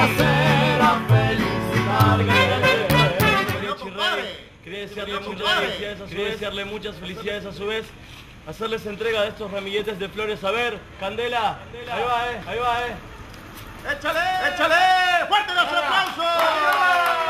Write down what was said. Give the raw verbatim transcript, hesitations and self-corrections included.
placer a felicitar. Quería desearle muchas felicidades a su vez, desearle muchas felicidades a su vez, hacerles entrega de estos ramilletes de flores. A ver, Candela, ahí va, eh, ahí va, eh. ¡Échale! ¡Échale! ¡Fuerte los aplausos!